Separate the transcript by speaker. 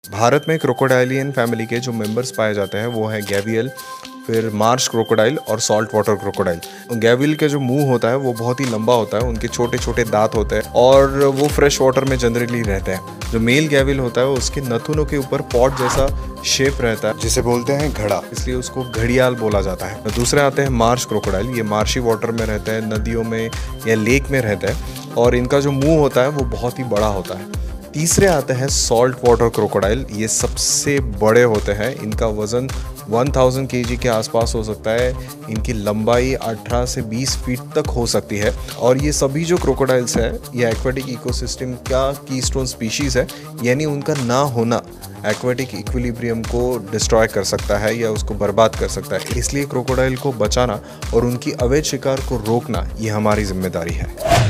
Speaker 1: भारत में क्रोकोडाइलियन फैमिली के जो मेंबर्स पाए जाते हैं वो है गैवियल, फिर मार्श क्रोकोडाइल और सॉल्ट वाटर क्रोकोडाइल। गैवियल के जो मुंह होता है वो बहुत ही लंबा होता है, उनके छोटे छोटे दांत होते हैं और वो फ्रेश वाटर में जनरली रहते हैं। जो मेल गैवियल होता है उसके नथुनों के ऊपर पॉट जैसा शेप रहता है जिसे बोलते हैं घड़ा, इसलिए उसको घड़ियाल बोला जाता है। दूसरे आते हैं मार्श क्रोकोडाइल, ये मार्शी वाटर में रहते हैं, नदियों में या लेक में रहता है और इनका जो मुंह होता है वो बहुत ही बड़ा होता है। तीसरे आते हैं सॉल्ट वाटर क्रोकोडाइल, ये सबसे बड़े होते हैं, इनका वज़न 1000 kg के आसपास हो सकता है। इनकी लंबाई 18 से 20 फीट तक हो सकती है और ये सभी जो क्रोकोडाइल्स हैं ये एक्वेटिक इकोसिस्टम का कीस्टोन स्पीशीज़ है, यानी उनका ना होना एक्वेटिक इक्विलिब्रियम को डिस्ट्रॉय कर सकता है या उसको बर्बाद कर सकता है। इसलिए क्रोकोडाइल को बचाना और उनकी अवैध शिकार को रोकना ये हमारी जिम्मेदारी है।